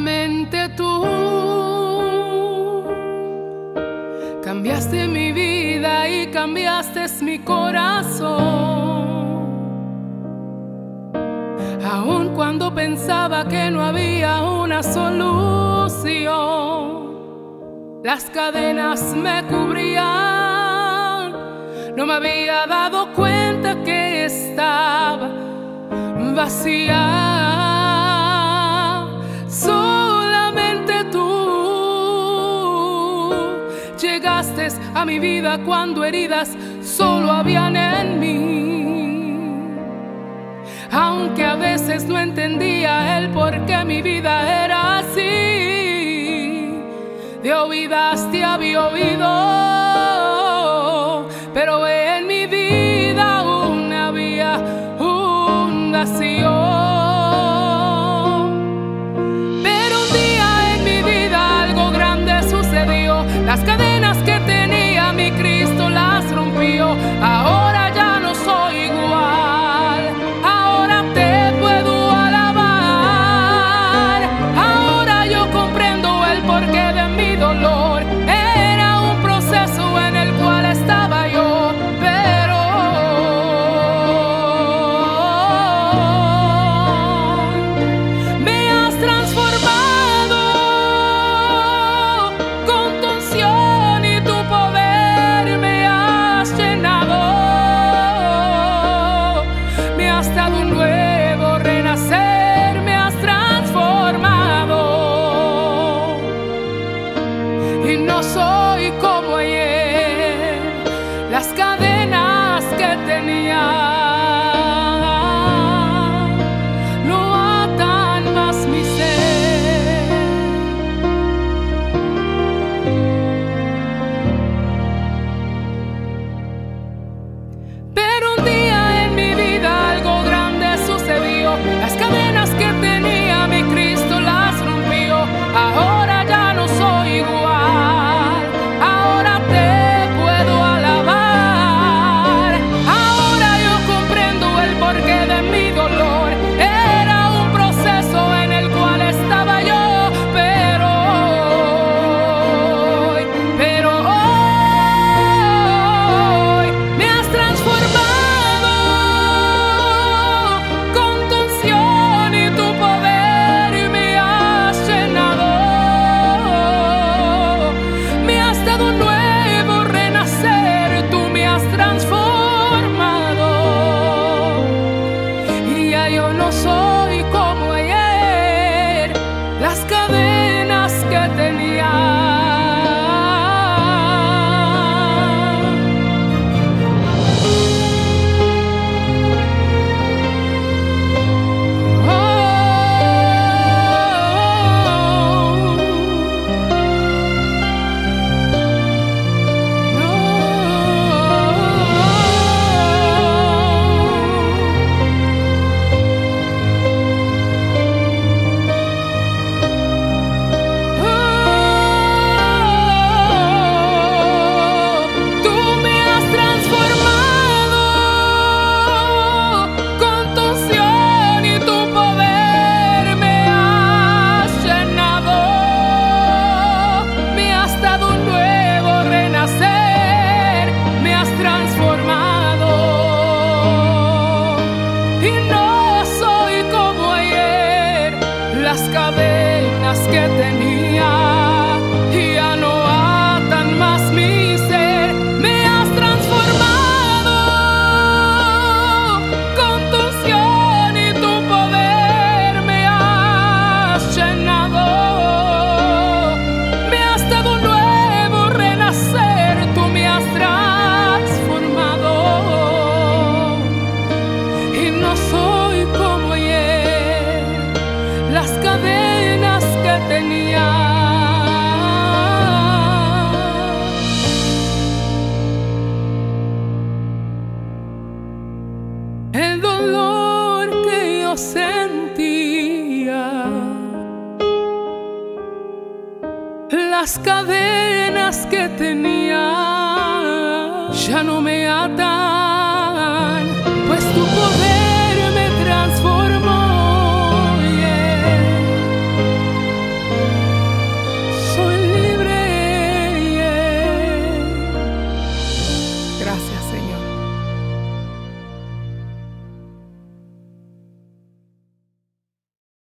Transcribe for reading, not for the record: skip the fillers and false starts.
Solamente tú cambiaste mi vida y cambiaste mi corazón. Aun cuando pensaba que no había una solución, las cadenas me cubrían. No me había dado cuenta que estaba vacía. Solamente tú llegaste a mi vida cuando heridas solo habían en mí. Aunque a veces no entendía el por qué mi vida era así, de oídas te había oído, pero en mi vida aún había un vacío. Pero un día en mi vida algo grande sucedió. Las cadenas que tenía mi Cristo las rompió. Ahora ya no soy igual. Ahora te puedo alabar. Ahora yo comprendo el porqué de mi dolor. Era un proceso en el cual estaba yo, pero me has transformado con tu unción y tu poder. Me has llenado, me has dado un nuevo renacer, me has transformado. Y no soy como ayer. Las cadenas que tenía no atan más mi ser. Pero un día en mi vida algo grande sucedió. Las cadenas que tenía mi Cristo las rompió. Ahora ya no soy igual. Ahora te puedo alabar. Ahora yo comprendo el porqué de mi dolor. Era un proceso en el cual estaba yo, pero hoy me has transformado con tu unción y tu poder, y me has llenado. Me has dado un nuevo renacer, tú me has transformado. Y ya yo no soy como ayer. Las cadenas que tenía cadenas que tenía ya no atan más mi ser. Me has transformado con tu unción y tu poder, me has llenado, me has dado un nuevo renacer, tú me has transformado. Y no soy como ayer. Las cadenas que tenía el dolor que yo sentía, las cadenas que tenía ya no me atan.